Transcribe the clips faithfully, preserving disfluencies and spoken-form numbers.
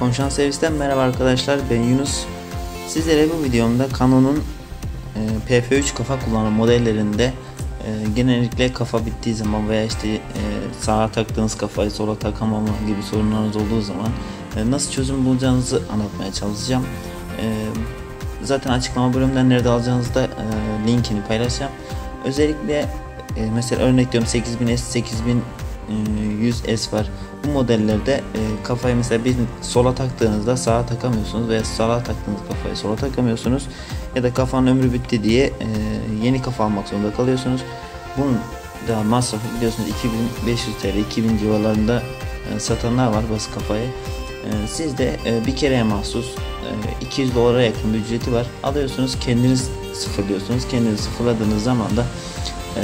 Konuşan Servis'ten merhaba arkadaşlar, ben Yunus. Sizlere bu videomda Canon'un e, P F üç kafa kullanım modellerinde e, genellikle kafa bittiği zaman veya işte e, sağa taktığınız kafayı sola takamama gibi sorunlarınız olduğu zaman e, nasıl çözüm bulacağınızı anlatmaya çalışacağım. E, zaten açıklama bölümünden nerede alacağınızı da e, linkini paylaşacağım. Özellikle e, mesela örnek diyorum sekiz bin S, sekiz bin yüz S var. Bu modellerde e, kafayı mesela bir sola taktığınızda sağa takamıyorsunuz veya sağa taktığınız kafayı sola takamıyorsunuz ya da kafanın ömrü bitti diye e, yeni kafa almak zorunda kalıyorsunuz. Bunun da masrafı biliyorsunuz iki bin beş yüz TL, iki bin civarlarında e, satanlar var basit kafayı. E, siz de e, bir kereye mahsus e, iki yüz dolara yakın bir ücreti var. Alıyorsunuz, kendiniz sıfırlıyorsunuz. Kendiniz sıfırladığınız zaman da e,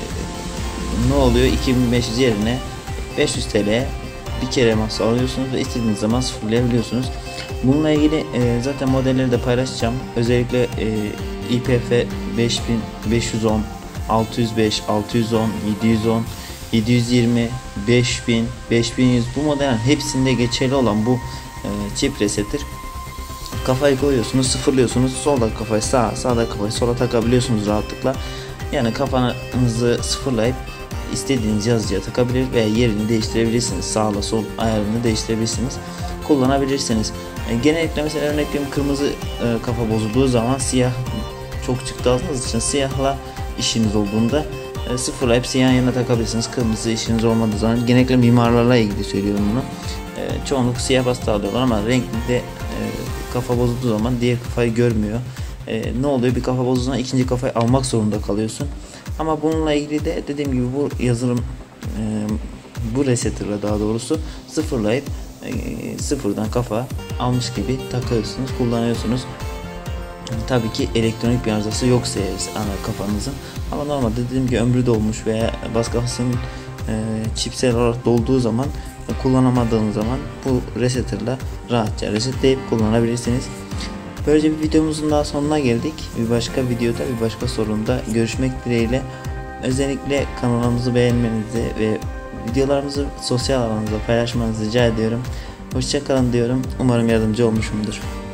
ne oluyor? iki bin beş yüz yerine beş yüz TL'ye bir kere mahsus alıyorsunuz ve istediğiniz zaman sıfırlayabiliyorsunuz. Bununla ilgili e, zaten modelleri de paylaşacağım. Özellikle e, I P F beş bin beş yüz on, altı yüz beş, altı yüz on, yedi yüz on, yedi yüz yirmi, beş bin, beş bin yüz bu modelin hepsinde geçerli olan bu e, çift resettir. Kafayı koyuyorsunuz, sıfırlıyorsunuz. Solda kafayı sağa, sağda kafayı sola takabiliyorsunuz rahatlıkla. Yani kafanızı sıfırlayıp istediğiniz yazıcıya takabilir veya yerini değiştirebilirsiniz. Sağla sol ayarını değiştirebilirsiniz. Kullanabilirsiniz. E, genellikle mesela örnek veriyorum kırmızı e, kafa bozulduğu zaman siyah çok çıktı aldığınız için siyahla işiniz olduğunda e, sıfırlayıp siyah yerine takabilirsiniz. Kırmızı işiniz olmadığı zaman genellikle mimarlarla ilgili söylüyorum bunu. E, çoğunluk siyah bastı alıyorlar ama renkli de e, kafa bozulduğu zaman diğer kafayı görmüyor. E, ne oluyor? Bir kafa bozulduğu zaman ikinci kafayı almak zorunda kalıyorsun. Ama bununla ilgili de dediğim gibi bu yazılım e, bu resetter'la daha doğrusu sıfırlayıp e, sıfırdan kafa almış gibi takıyorsunuz, kullanıyorsunuz. Tabii ki elektronik bir arızası yoksa ana kafanızın, ama normalde dediğim gibi ömrü dolmuş veya bas kafasının e, çipsel olarak dolduğu zaman e, kullanamadığınız zaman bu resetter'la rahatça resetleyip kullanabilirsiniz. Böylece bir videomuzun daha sonuna geldik. Bir başka videoda, bir başka sorunda görüşmek dileğiyle. Özellikle kanalımızı beğenmenizi ve videolarımızı sosyal alanınızda paylaşmanızı rica ediyorum. Hoşça kalın diyorum. Umarım yardımcı olmuşumdur.